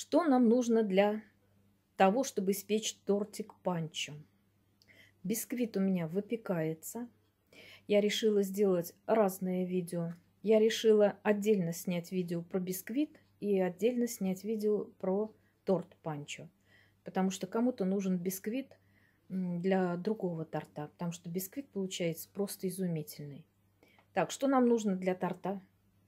Что нам нужно для того, чтобы испечь тортик панчо? Бисквит у меня выпекается. Я решила сделать разные видео. Я решила отдельно снять видео про бисквит и отдельно снять видео про торт панчо. Потому что кому-то нужен бисквит для другого торта. Потому что бисквит получается просто изумительный. Так, что нам нужно для торта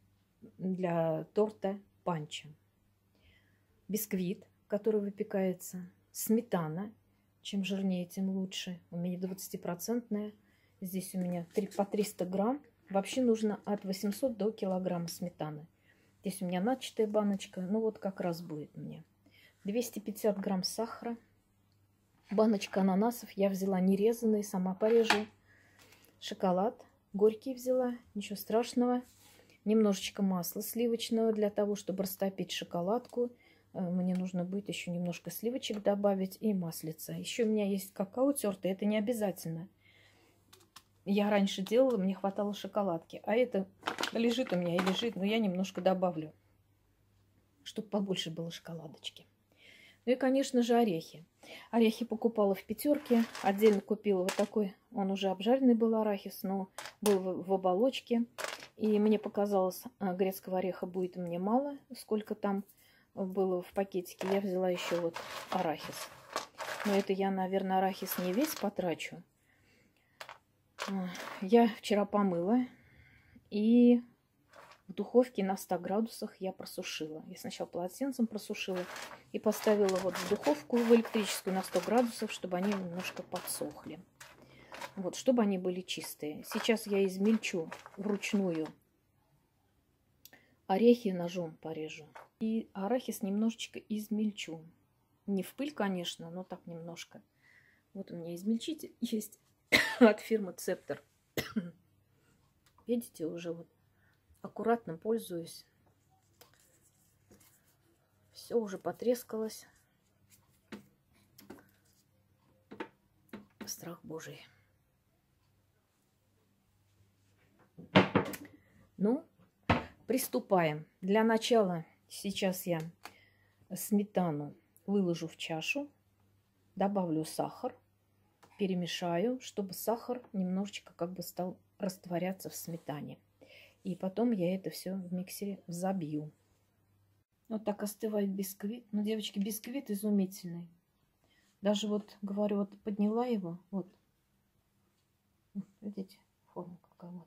панчо? Бисквит, который выпекается, сметана. Чем жирнее, тем лучше. У меня 20%. Здесь у меня по 300 грамм. Вообще нужно от 800 до килограмма сметаны. Здесь у меня начатая баночка. Ну вот как раз будет мне. 250 грамм сахара. Баночка ананасов. Я взяла нерезанные, сама порежу. Шоколад горький взяла. Ничего страшного. Немножечко масла сливочного для того, чтобы растопить шоколадку. Мне нужно будет еще немножко сливочек добавить и маслица. Еще у меня есть какао тертый, это не обязательно. Я раньше делала, мне хватало шоколадки. А это лежит у меня и лежит, но я немножко добавлю, чтобы побольше было шоколадочки. Ну и, конечно же, орехи. Орехи покупала в пятерке. Отдельно купила вот такой, он уже обжаренный был арахис, но был в оболочке. И мне показалось, грецкого ореха будет мне мало, сколько там было в пакетике. Я взяла еще вот арахис. Но это я, наверное, арахис не весь потрачу. Я вчера помыла. И в духовке на 100 градусах я просушила. Я сначала полотенцем просушила и поставила вот в духовку в электрическую на 100 градусов, чтобы они немножко подсохли. Вот, чтобы они были чистые. Сейчас я измельчу вручную. Орехи ножом порежу. И арахис немножечко измельчу. Не в пыль, конечно, но так немножко. Вот у меня измельчитель есть от фирмы Цептер. Видите, уже вот аккуратно пользуюсь. Все уже потрескалось. Страх Божий. Ну, приступаем. Для начала сейчас я сметану выложу в чашу, добавлю сахар, перемешаю, чтобы сахар немножечко как бы стал растворяться в сметане. И потом я это все в миксере взобью. Вот так остывает бисквит. Ну, девочки, бисквит изумительный. Даже вот, говорю, вот подняла его. Вот. Видите, форма какая вот.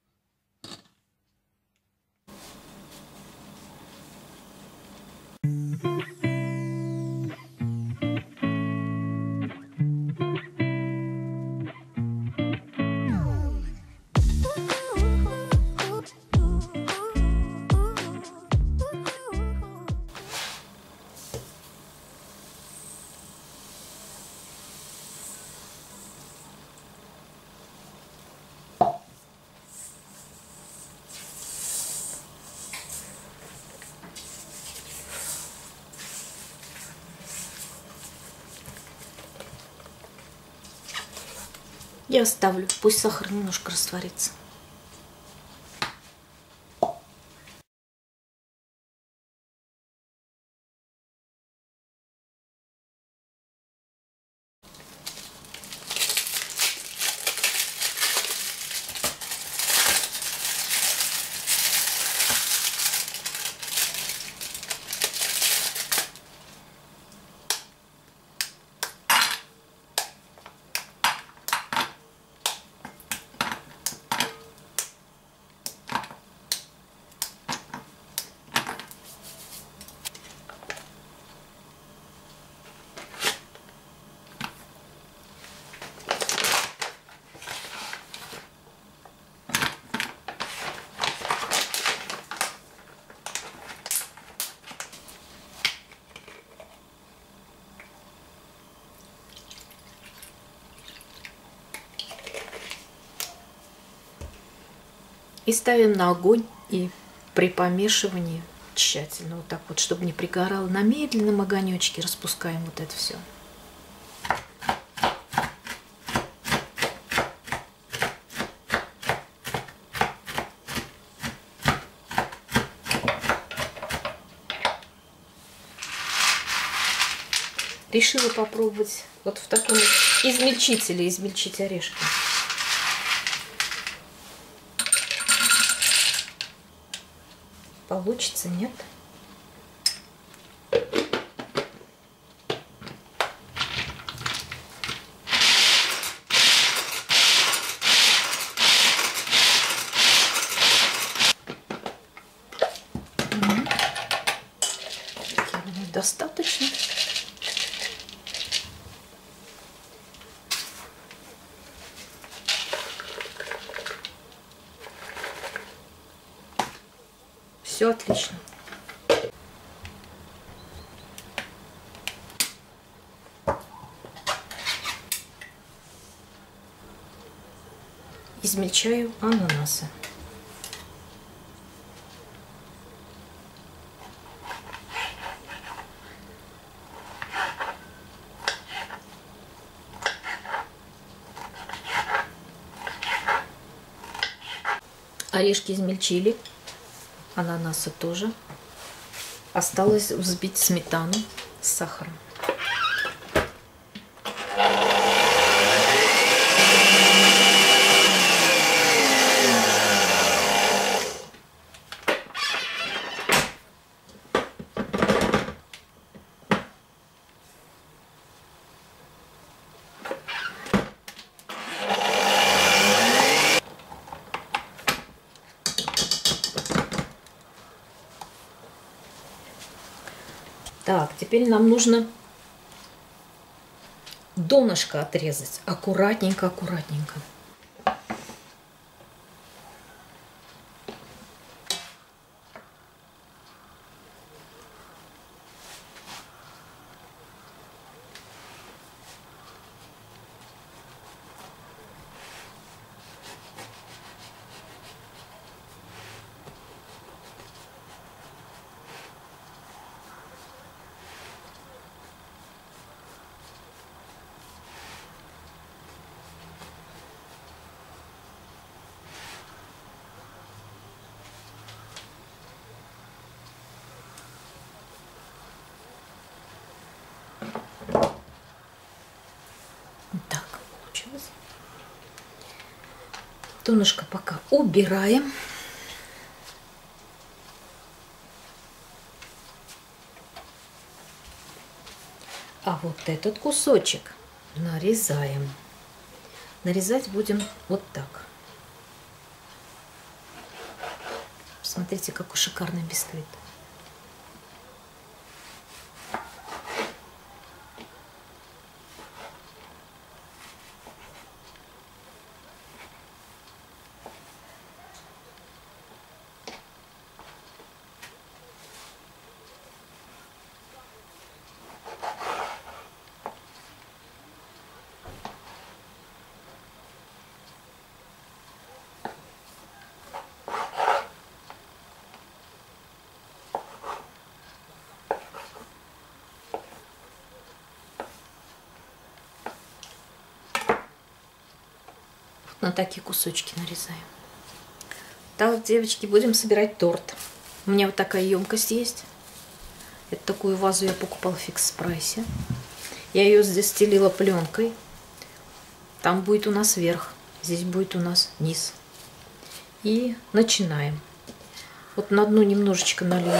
Я оставлю, пусть сахар немножко растворится. И ставим на огонь, и при помешивании тщательно, вот так вот, чтобы не пригорало, на медленном огонечке распускаем вот это все. решила попробовать вот в таком измельчителе измельчить орешки. Получится, нет? Достаточно. Все отлично. Измельчаю ананасы. Орешки измельчили, ананасы тоже. Осталось взбить сметану с сахаром. Так, теперь нам нужно донышко отрезать. Аккуратненько, аккуратненько. Так, получилось. Донышко пока убираем. А вот этот кусочек нарезаем. Нарезать будем вот так. Смотрите, какой шикарный бисквит. На такие кусочки нарезаем. Так, девочки, будем собирать торт. У меня вот такая емкость есть. Это такую вазу я покупала в фикс-прайсе. Я ее здесь стелила пленкой. Там будет у нас верх, здесь будет у нас низ. И начинаем. Вот на дно немножечко налью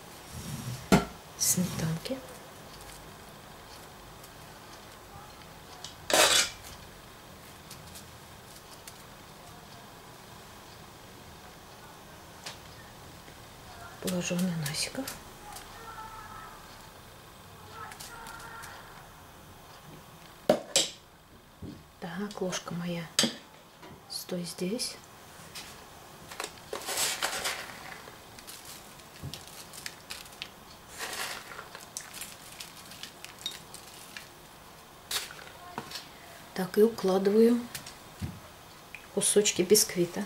сметанки. Положу ананасиков. Так, ложка моя, стой здесь. Так, и укладываю кусочки бисквита.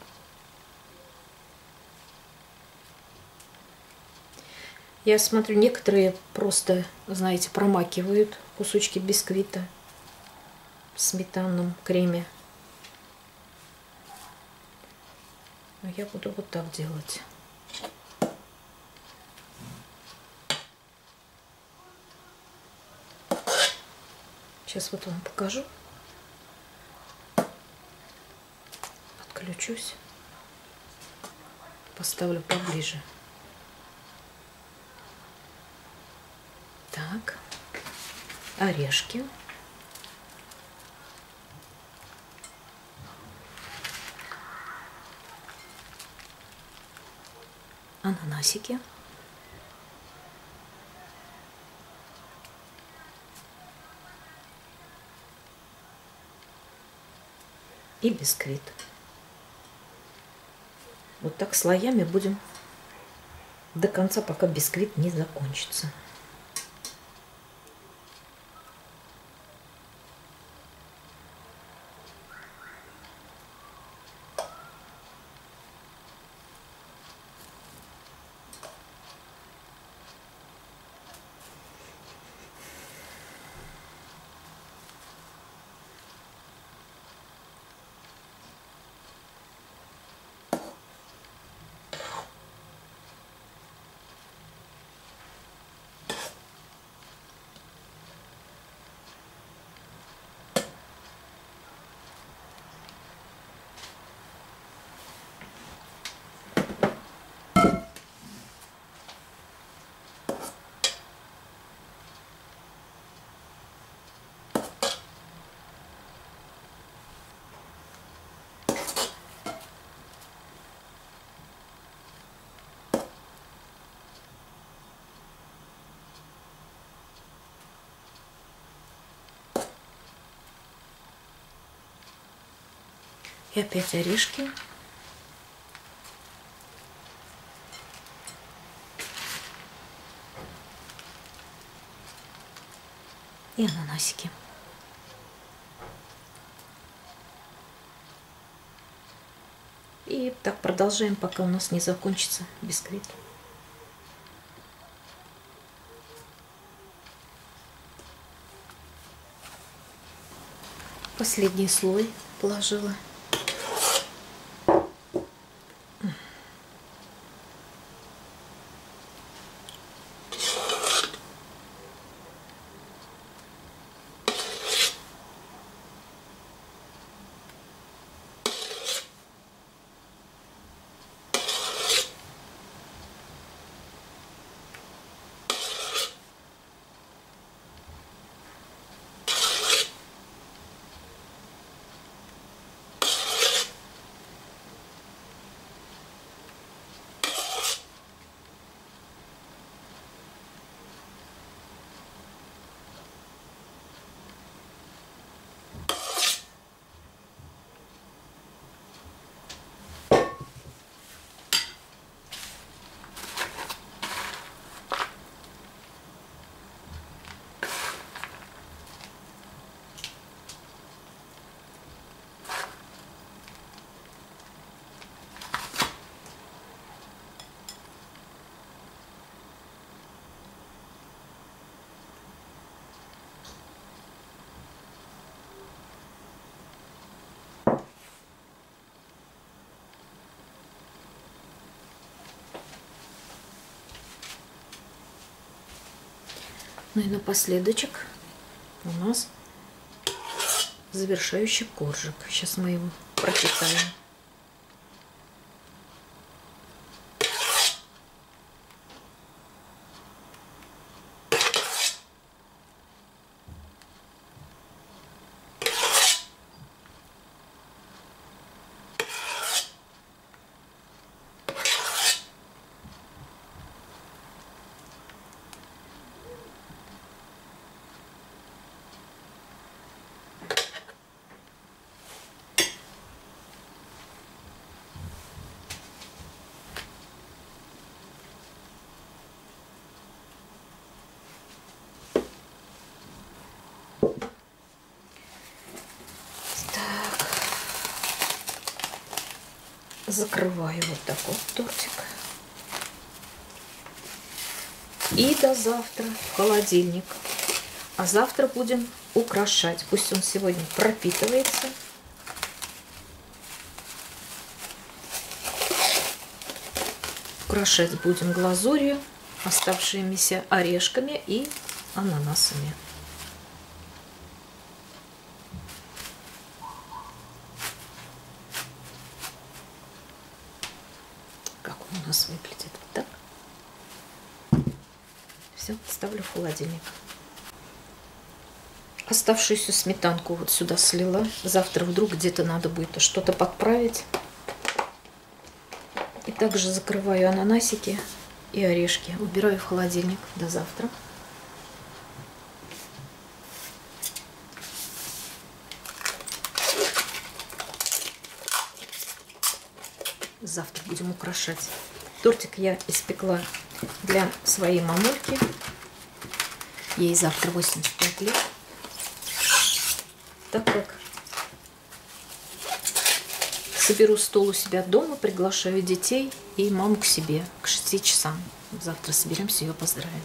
Я смотрю, некоторые просто, знаете, промакивают кусочки бисквита в сметанном креме. Но я буду вот так делать. Сейчас вот вам покажу. Подключусь. Поставлю поближе. Так. Орешки. Ананасики. И бисквит. Вот так слоями будем до конца, пока бисквит не закончится. И опять орешки. И ананасики. И так продолжаем, пока у нас не закончится бисквит. Последний слой положила. Ну и напоследочек у нас завершающий коржик. Сейчас мы его пропитаем. Закрываю вот так вот тортик. И до завтра в холодильник. А завтра будем украшать. Пусть он сегодня пропитывается. Украшать будем глазурью, оставшимися орешками и ананасами. нас выглядит. Вот так. Все, ставлю в холодильник. Оставшуюся сметанку вот сюда слила. Завтра вдруг где-то надо будет что-то подправить. И также закрываю ананасики и орешки. Убираю в холодильник до завтра. Завтра будем украшать. Тортик я испекла для своей мамульки. Ей завтра 85 лет. Так как соберу стол у себя дома, приглашаю детей и маму к себе к 6 часам. Завтра соберемся, ее поздравим.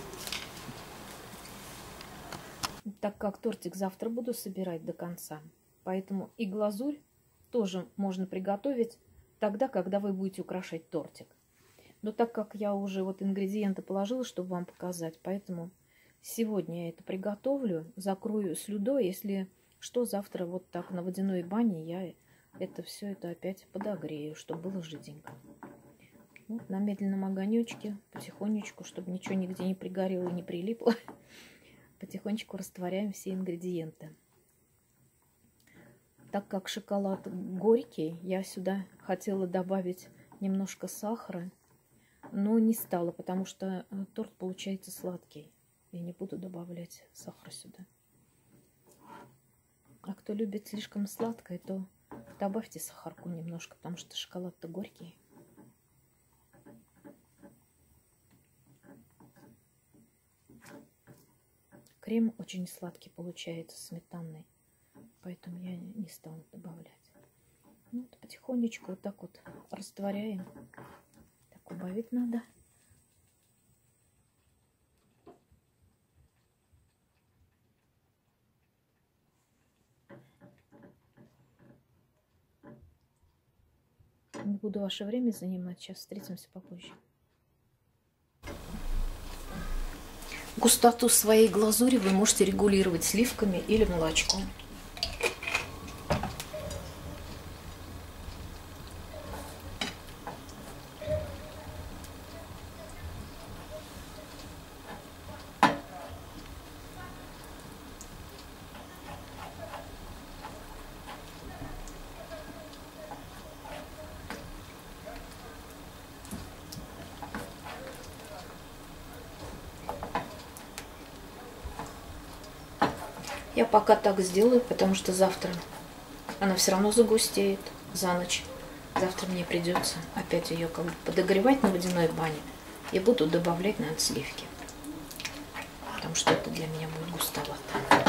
Так как тортик завтра буду собирать до конца, поэтому и глазурь тоже можно приготовить тогда, когда вы будете украшать тортик. Но так как я уже вот ингредиенты положила, чтобы вам показать, поэтому сегодня я это приготовлю, закрою слюдой. Если что, завтра вот так на водяной бане я это все это опять подогрею, чтобы было жиденько. Вот на медленном огонечке, потихонечку, чтобы ничего нигде не пригорело и не прилипло, потихонечку растворяем все ингредиенты. Так как шоколад горький, я сюда хотела добавить немножко сахара, но не стала, потому что торт получается сладкий. Я не буду добавлять сахар сюда. А кто любит слишком сладкое, то добавьте сахарку немножко, потому что шоколад-то горький. Крем очень сладкий получается, сметанный. Поэтому я не стала добавлять. Ну, вот потихонечку вот так вот растворяем. Так убавить надо. Не буду ваше время занимать. Сейчас встретимся попозже. Густоту своей глазури вы можете регулировать сливками или молочком. Я пока так сделаю, потому что завтра она все равно загустеет за ночь. Завтра мне придется опять ее как бы подогревать на водяной бане и буду добавлять, наверное, сливки. Потому что это для меня будет густовато.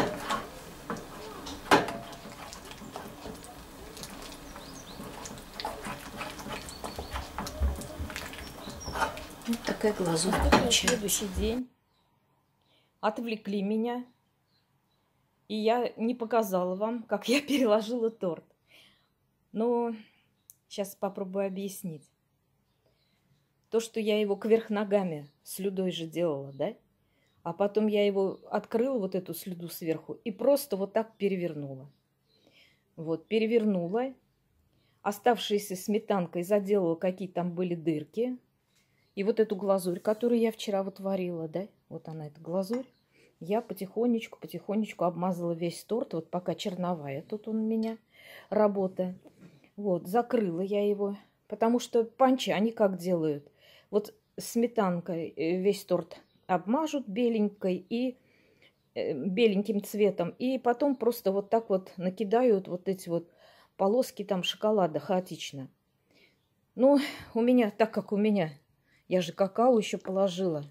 Вот такая глазурь получается. Следующий день отвлекли меня. И я не показала вам, как я переложила торт. Но сейчас попробую объяснить. То, что я его кверх ногами слюдой же делала, да? А потом я его открыла, вот эту слюду сверху, и просто вот так перевернула. Вот, перевернула. Оставшейся сметанкой заделала, какие там были дырки. И вот эту глазурь, которую я вчера вот варила, да? Вот она, эта глазурь. Я потихонечку обмазала весь торт, вот пока черновая тут он у меня работа. Вот, закрыла я его, потому что панчи, они как делают? Вот сметанкой весь торт обмажут беленькой и беленьким цветом, и потом просто вот так вот накидают вот эти вот полоски там шоколада хаотично. Ну, у меня, так как у меня, я же какао еще положила.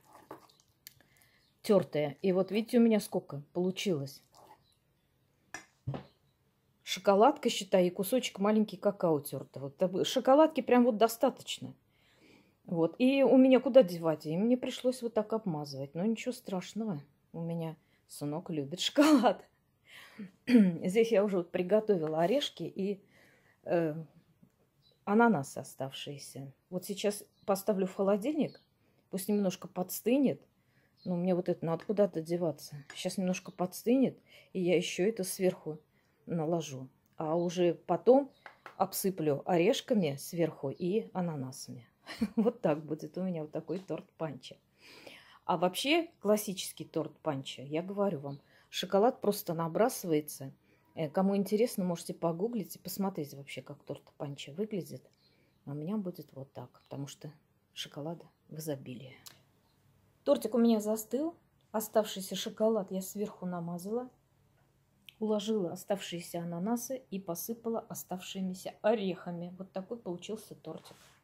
Тертая. И вот видите, у меня сколько получилось. Шоколадка, считай, и кусочек маленький какао тертого. Шоколадки прям вот достаточно. Вот. И у меня куда девать? И мне пришлось вот так обмазывать. Но ничего страшного. У меня сынок любит шоколад. Здесь я уже вот приготовила орешки и ананасы оставшиеся. Вот сейчас поставлю в холодильник. Пусть немножко подстынет. Но мне вот это надо куда-то деваться. Сейчас немножко подстынет, и я еще это сверху наложу. А уже потом обсыплю орешками сверху и ананасами. Вот так будет у меня вот такой торт панчо. А вообще классический торт панчо, я говорю вам, шоколад просто набрасывается. Кому интересно, можете погуглить и посмотреть вообще, как торт панчо выглядит. А у меня будет вот так, потому что шоколада в изобилии. Тортик у меня застыл. Оставшийся шоколад я сверху намазала. Уложила оставшиеся ананасы и посыпала оставшимися орехами. Вот такой получился тортик.